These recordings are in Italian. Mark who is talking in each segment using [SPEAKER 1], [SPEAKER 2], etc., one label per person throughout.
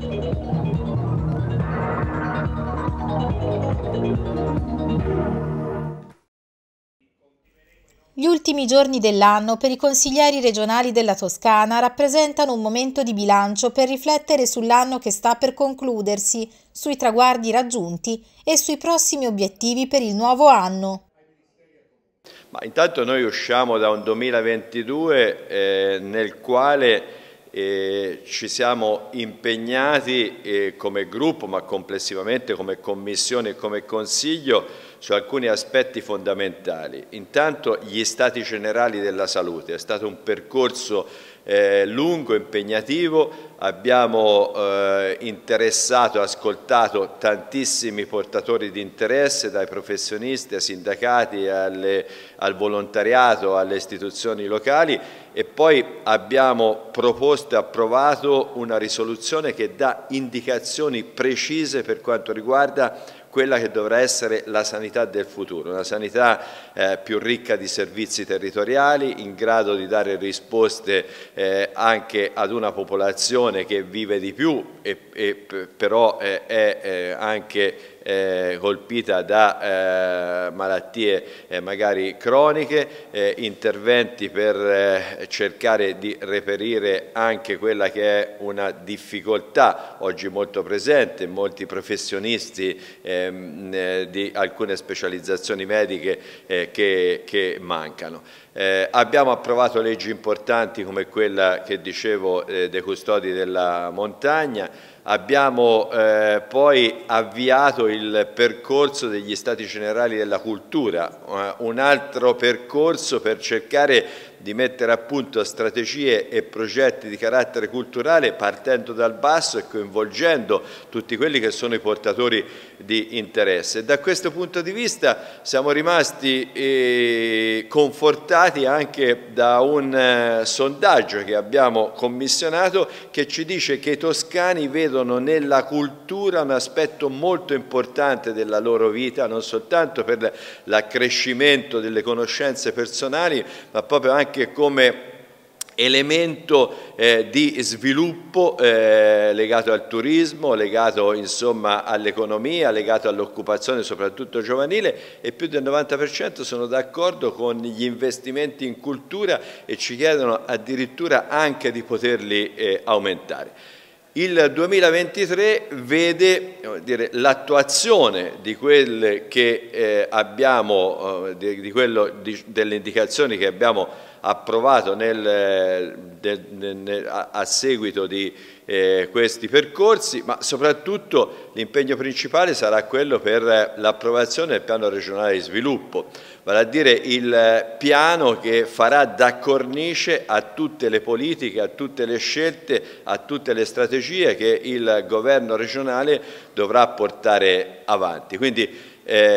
[SPEAKER 1] Gli ultimi giorni dell'anno per i consiglieri regionali della Toscana rappresentano un momento di bilancio per riflettere sull'anno che sta per concludersi, sui traguardi raggiunti e sui prossimi obiettivi per il nuovo anno.
[SPEAKER 2] Ma intanto noi usciamo da un 2022 nel quale ci siamo impegnati come gruppo, ma complessivamente come Commissione e come Consiglio, su alcuni aspetti fondamentali. Intanto gli Stati Generali della Salute, è stato un percorso lungo, impegnativo, abbiamo interessato e ascoltato tantissimi portatori di interesse, dai professionisti ai sindacati, al volontariato, alle istituzioni locali, e poi abbiamo proposto e approvato una risoluzione che dà indicazioni precise per quanto riguarda quella che dovrà essere la sanità del futuro, una sanità più ricca di servizi territoriali, in grado di dare risposte anche ad una popolazione che vive di più però è anche colpita da malattie magari croniche, interventi per cercare di reperire anche quella che è una difficoltà oggi molto presente in molti professionisti di alcune specializzazioni mediche che mancano. Abbiamo approvato leggi importanti come quella che dicevo dei custodi della montagna. Abbiamo poi avviato il percorso degli Stati Generali della Cultura, un altro percorso per cercare di mettere a punto strategie e progetti di carattere culturale partendo dal basso e coinvolgendo tutti quelli che sono i portatori di interesse. E da questo punto di vista siamo rimasti confortati anche da un sondaggio che abbiamo commissionato che ci dice che i toscani vedono nella cultura un aspetto molto importante della loro vita, non soltanto per l'accrescimento delle conoscenze personali, ma proprio anche come elemento di sviluppo legato al turismo, legato insomma all'economia, legato all'occupazione soprattutto giovanile, e più del 90% sono d'accordo con gli investimenti in cultura e ci chiedono addirittura anche di poterli aumentare. Il 2023 vede l'attuazione di quelle che abbiamo, delle indicazioni che abbiamo approvato a seguito di questi percorsi, ma soprattutto l'impegno principale sarà quello per l'approvazione del piano regionale di sviluppo, vale a dire il piano che farà da cornice a tutte le politiche, a tutte le scelte, a tutte le strategie che il governo regionale dovrà portare avanti. Quindi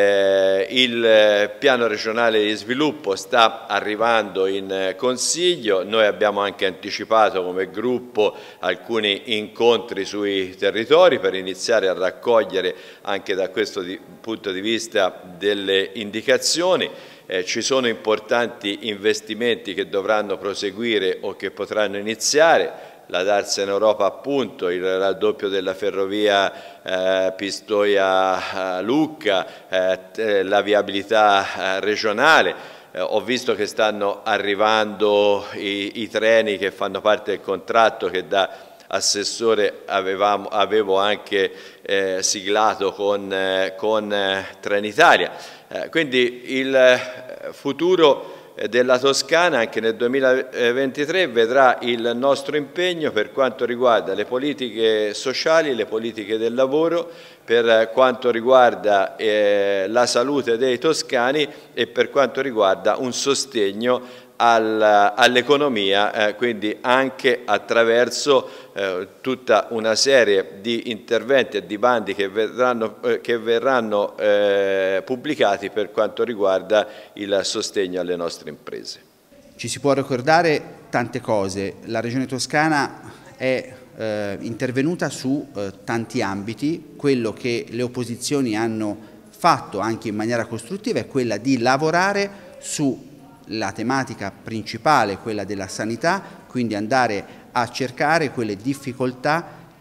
[SPEAKER 2] il piano regionale di sviluppo sta arrivando in Consiglio, noi abbiamo anche anticipato come gruppo alcuni incontri sui territori per iniziare a raccogliere anche da questo punto di vista delle indicazioni. Ci sono importanti investimenti che dovranno proseguire o che potranno iniziare. La Darsena Europa appunto, il raddoppio della ferrovia Pistoia-Lucca, la viabilità regionale. Ho visto che stanno arrivando i treni che fanno parte del contratto che da assessore avevo anche siglato con Trenitalia. Quindi il futuro della Toscana anche nel 2023 vedrà il nostro impegno per quanto riguarda le politiche sociali, le politiche del lavoro, per quanto riguarda la salute dei toscani e per quanto riguarda un sostegno all'economia, quindi anche attraverso tutta una serie di interventi e di bandi che verranno pubblicati per quanto riguarda il sostegno alle nostre imprese.
[SPEAKER 3] Ci si può ricordare tante cose, la Regione Toscana è intervenuta su tanti ambiti, quello che le opposizioni hanno fatto anche in maniera costruttiva è quella di lavorare sulla tematica principale, quella della sanità, quindi andare a cercare quelle difficoltà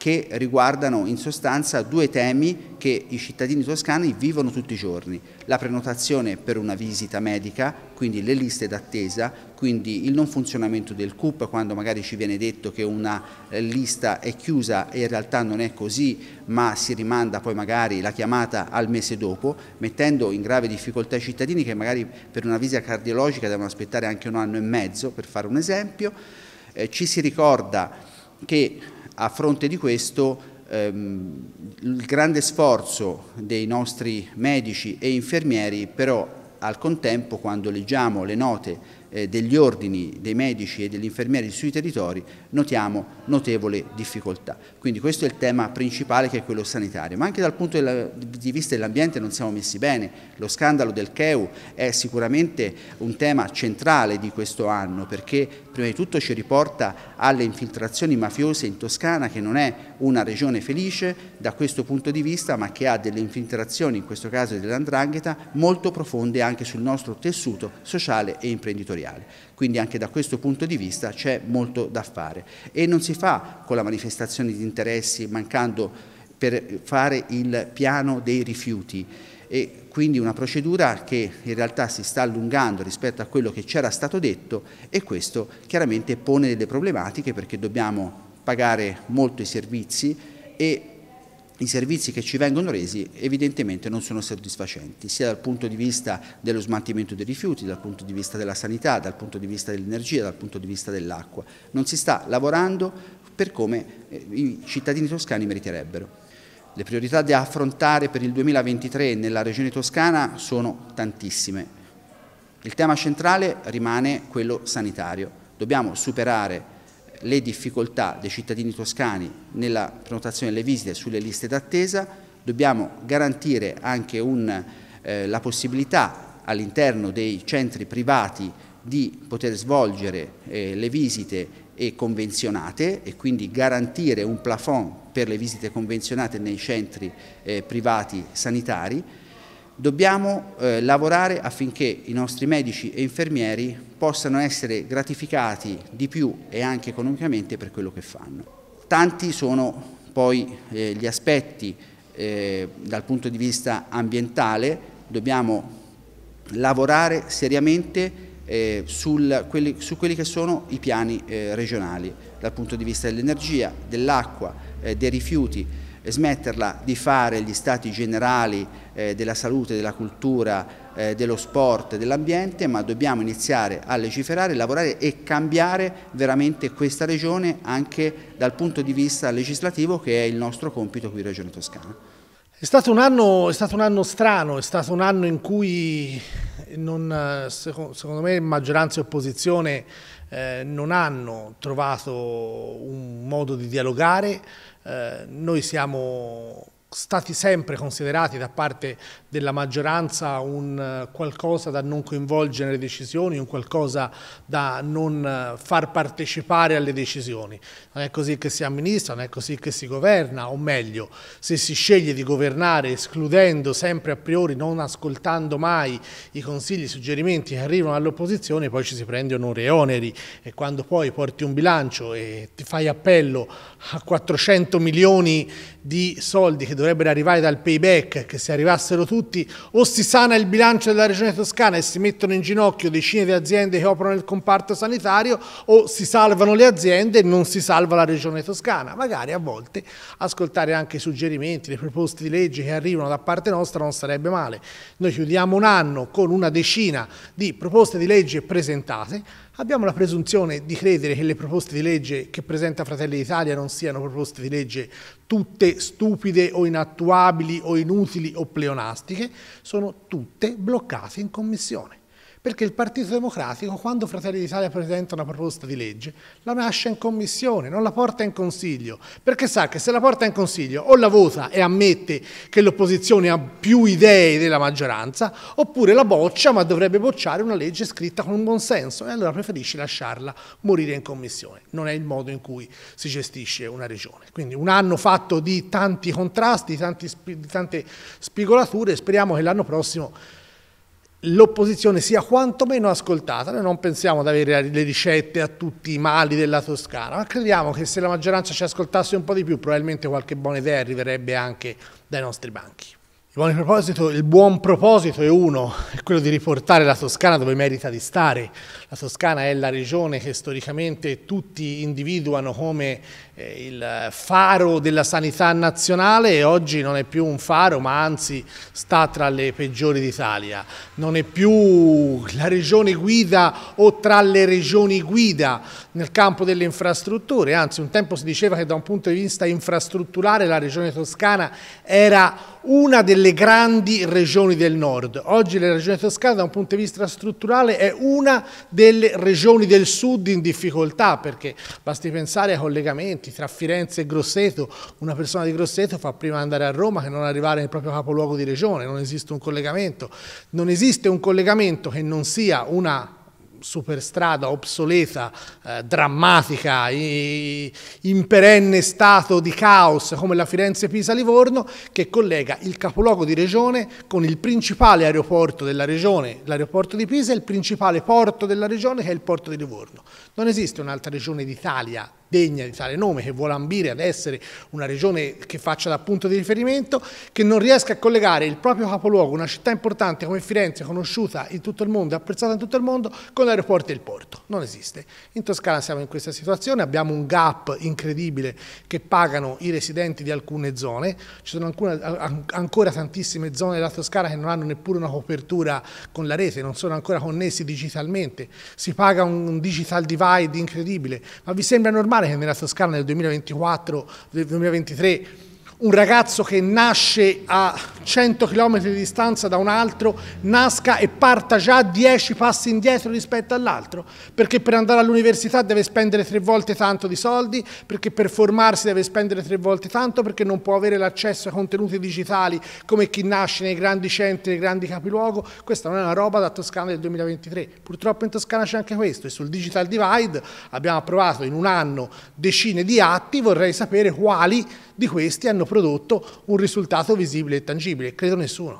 [SPEAKER 3] che riguardano in sostanza due temi che i cittadini toscani vivono tutti i giorni: la prenotazione per una visita medica, quindi le liste d'attesa, quindi il non funzionamento del CUP quando magari ci viene detto che una lista è chiusa e in realtà non è così, ma si rimanda poi magari la chiamata al mese dopo, mettendo in grave difficoltà i cittadini che magari per una visita cardiologica devono aspettare anche 1 anno e mezzo, per fare un esempio. Ci si ricorda che a fronte di questo il grande sforzo dei nostri medici e infermieri, però al contempo quando leggiamo le note degli ordini dei medici e degli infermieri sui territori notiamo notevole difficoltà. Quindi questo è il tema principale, che è quello sanitario, ma anche dal punto di vista dell'ambiente non siamo messi bene. Lo scandalo del CHEU è sicuramente un tema centrale di questo anno, perché prima di tutto ci riporta alle infiltrazioni mafiose in Toscana, che non è una regione felice da questo punto di vista, ma che ha delle infiltrazioni, in questo caso dell''ndrangheta, molto profonde anche sul nostro tessuto sociale e imprenditoriale. Quindi anche da questo punto di vista c'è molto da fare, e non si fa con la manifestazione di interessi, mancando per fare il piano dei rifiuti, e quindi una procedura che in realtà si sta allungando rispetto a quello che c'era stato detto, e questo chiaramente pone delle problematiche, perché dobbiamo pagare molto i servizi, e i servizi che ci vengono resi evidentemente non sono soddisfacenti, sia dal punto di vista dello smaltimento dei rifiuti, dal punto di vista della sanità, dal punto di vista dell'energia, dal punto di vista dell'acqua. Non si sta lavorando per come i cittadini toscani meriterebbero. Le priorità da affrontare per il 2023 nella Regione Toscana sono tantissime. Il tema centrale rimane quello sanitario. Dobbiamo superare le difficoltà dei cittadini toscani nella prenotazione delle visite sulle liste d'attesa, dobbiamo garantire anche la possibilità all'interno dei centri privati di poter svolgere le visite convenzionate, e quindi garantire un plafond per le visite convenzionate nei centri privati sanitari. Dobbiamo lavorare affinché i nostri medici e infermieri possano essere gratificati di più e anche economicamente per quello che fanno. Tanti sono poi gli aspetti dal punto di vista ambientale. Dobbiamo lavorare seriamente su quelli che sono i piani regionali, dal punto di vista dell'energia, dell'acqua, dei rifiuti, smetterla di fare gli stati generali della salute, della cultura, dello sport, dell'ambiente, ma dobbiamo iniziare a legiferare, lavorare e cambiare veramente questa regione anche dal punto di vista legislativo, che è il nostro compito qui in Regione Toscana.
[SPEAKER 4] È stato un anno strano, è stato un anno in cui secondo me maggioranza e opposizione non hanno trovato un modo di dialogare. Noi siamo stati sempre considerati da parte della maggioranza un qualcosa da non coinvolgere nelle decisioni, un qualcosa da non far partecipare alle decisioni. Non è così che si amministra, non è così che si governa, o meglio, se si sceglie di governare escludendo sempre a priori, non ascoltando mai i consigli, i suggerimenti che arrivano dall'opposizione, poi ci si prende onori e oneri, e quando poi porti un bilancio e ti fai appello a 400 milioni di soldi che dovrebbero arrivare dal payback, che se arrivassero tutti o si sana il bilancio della Regione Toscana e si mettono in ginocchio decine di aziende che operano nel comparto sanitario, o si salvano le aziende e non si salva la Regione Toscana. Magari a volte ascoltare anche i suggerimenti, le proposte di legge che arrivano da parte nostra non sarebbe male. Noi chiudiamo un anno con una decina di proposte di legge presentate. Abbiamo la presunzione di credere che le proposte di legge che presenta Fratelli d'Italia non siano proposte di legge tutte stupide o inattuabili o inutili o pleonastiche, sono tutte bloccate in Commissione. Perché il Partito Democratico, quando Fratelli d'Italia presenta una proposta di legge, la lascia in Commissione, non la porta in Consiglio, perché sa che se la porta in Consiglio o la vota e ammette che l'opposizione ha più idee della maggioranza, oppure la boccia, ma dovrebbe bocciare una legge scritta con un buon senso, e allora preferisce lasciarla morire in Commissione. Non è il modo in cui si gestisce una regione. Quindi un anno fatto di tanti contrasti, di tante spigolature. Speriamo che l'anno prossimo l'opposizione sia quantomeno ascoltata. Noi non pensiamo di avere le ricette a tutti i mali della Toscana, ma crediamo che se la maggioranza ci ascoltasse un po' di più, probabilmente qualche buona idea arriverebbe anche dai nostri banchi. Il buon proposito è uno, è quello di riportare la Toscana dove merita di stare. La Toscana è la regione che storicamente tutti individuano come il faro della sanità nazionale, e oggi non è più un faro, ma anzi sta tra le peggiori d'Italia. Non è più la regione guida o tra le regioni guida nel campo delle infrastrutture, anzi un tempo si diceva che da un punto di vista infrastrutturale la regione Toscana era una delle grandi regioni del nord. Oggi la regione Toscana da un punto di vista strutturale è una delle regioni del sud in difficoltà, perché basti pensare ai collegamenti tra Firenze e Grosseto. Una persona di Grosseto fa prima andare a Roma che non arrivare nel proprio capoluogo di regione. Non esiste un collegamento. Non esiste un collegamento che non sia una superstrada obsoleta, drammatica, in perenne stato di caos come la Firenze-Pisa-Livorno, che collega il capoluogo di regione con il principale aeroporto della regione, l'aeroporto di Pisa, e il principale porto della regione, che è il porto di Livorno. Non esiste un'altra regione d'Italia degna di tale nome, che vuole ambire ad essere una regione che faccia da punto di riferimento, che non riesca a collegare il proprio capoluogo, una città importante come Firenze, conosciuta in tutto il mondo, apprezzata in tutto il mondo, con l'aeroporto e il porto. Non esiste. In Toscana siamo in questa situazione, abbiamo un gap incredibile che pagano i residenti di alcune zone. Ci sono ancora tantissime zone della Toscana che non hanno neppure una copertura con la rete, non sono ancora connessi digitalmente. Si paga un digital divide incredibile, ma vi sembra normale che nella Toscana nel 2023 un ragazzo che nasce a 100 km di distanza da un altro nasca e parta già 10 passi indietro rispetto all'altro? Perché per andare all'università deve spendere 3 volte tanto di soldi, perché per formarsi deve spendere 3 volte tanto, perché non può avere l'accesso ai contenuti digitali come chi nasce nei grandi centri, nei grandi capiluogo. Questa non è una roba da Toscana del 2023. Purtroppo in Toscana c'è anche questo, e sul digital divide abbiamo approvato in un anno decine di atti. Vorrei sapere quali di questi hanno prodotto un risultato visibile e tangibile. Credo nessuno.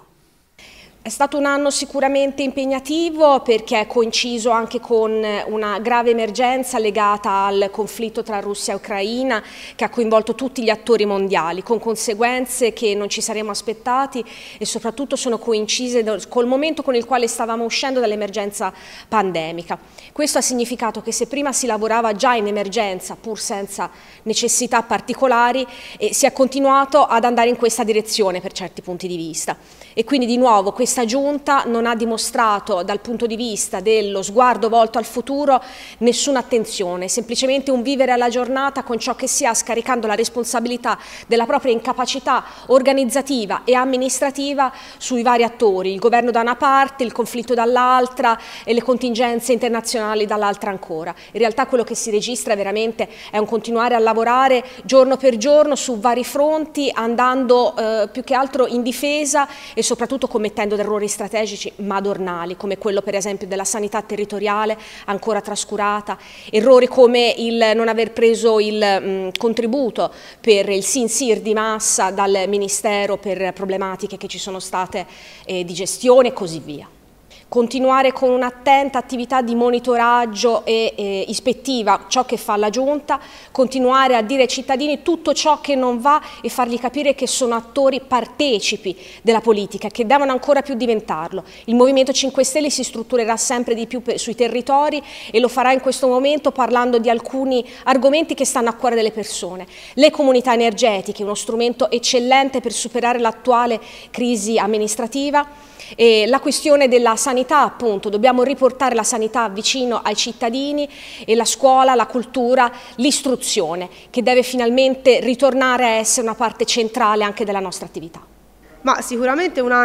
[SPEAKER 5] È stato un anno sicuramente impegnativo, perché è coinciso anche con una grave emergenza legata al conflitto tra Russia e Ucraina, che ha coinvolto tutti gli attori mondiali, con conseguenze che non ci saremmo aspettati, e soprattutto sono coincise col momento con il quale stavamo uscendo dall'emergenza pandemica. Questo ha significato che se prima si lavorava già in emergenza, pur senza necessità particolari, si è continuato ad andare in questa direzione per certi punti di vista. E quindi di nuovo questa Giunta non ha dimostrato, dal punto di vista dello sguardo volto al futuro, nessuna attenzione, semplicemente un vivere alla giornata con ciò che si ha, scaricando la responsabilità della propria incapacità organizzativa e amministrativa sui vari attori, il governo da una parte, il conflitto dall'altra e le contingenze internazionali dall'altra ancora. In realtà quello che si registra veramente è un continuare a lavorare giorno per giorno su vari fronti, andando più che altro in difesa e soprattutto commettendo errori strategici madornali, come quello per esempio della sanità territoriale ancora trascurata, errori come il non aver preso il contributo per il SINSIR di massa dal Ministero per problematiche che ci sono state di gestione e così via. Continuare con un'attenta attività di monitoraggio e ispettiva ciò che fa la Giunta, continuare a dire ai cittadini tutto ciò che non va e fargli capire che sono attori partecipi della politica, che devono ancora più diventarlo. Il Movimento 5 Stelle si strutturerà sempre di più sui territori e lo farà in questo momento parlando di alcuni argomenti che stanno a cuore delle persone. Le comunità energetiche, uno strumento eccellente per superare l'attuale crisi amministrativa. E la questione della sanità, appunto, dobbiamo riportare la sanità vicino ai cittadini, e la scuola, la cultura, l'istruzione, che deve finalmente ritornare a essere una parte centrale anche della nostra attività.
[SPEAKER 6] Ma sicuramente un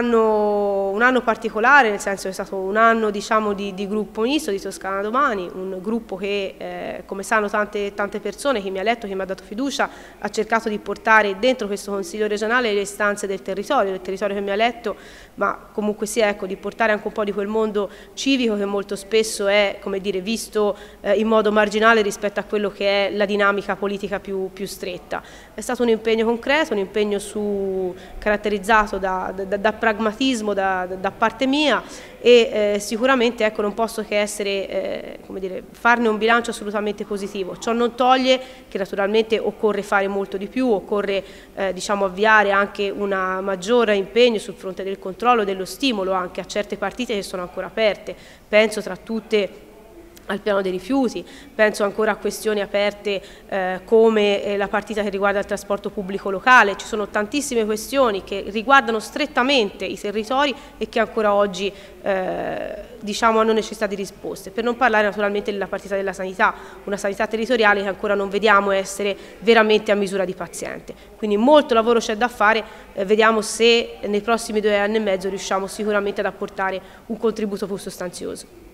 [SPEAKER 6] anno particolare, nel senso che è stato un anno, diciamo, di gruppo misto di Toscana Domani, un gruppo che, come sanno tante persone, che mi ha eletto, che mi ha dato fiducia, ha cercato di portare dentro questo Consiglio regionale le istanze del territorio che mi ha eletto, ma comunque sia, ecco, di portare anche un po' di quel mondo civico che molto spesso è, come dire, visto in modo marginale rispetto a quello che è la dinamica politica più stretta. È stato un impegno concreto, un impegno caratterizzato da pragmatismo da parte mia e sicuramente, ecco, non posso che essere, come dire, farne un bilancio assolutamente positivo. Ciò non toglie che naturalmente occorre fare molto di più, occorre diciamo, avviare anche un maggiore impegno sul fronte del controllo, dello stimolo anche a certe partite che sono ancora aperte. Penso tra tutte al piano dei rifiuti, penso ancora a questioni aperte come la partita che riguarda il trasporto pubblico locale. Ci sono tantissime questioni che riguardano strettamente i territori e che ancora oggi diciamo, hanno necessità di risposte, per non parlare naturalmente della partita della sanità, una sanità territoriale che ancora non vediamo essere veramente a misura di paziente. Quindi molto lavoro c'è da fare, vediamo se nei prossimi 2 anni e mezzo riusciamo sicuramente ad apportare un contributo più sostanzioso.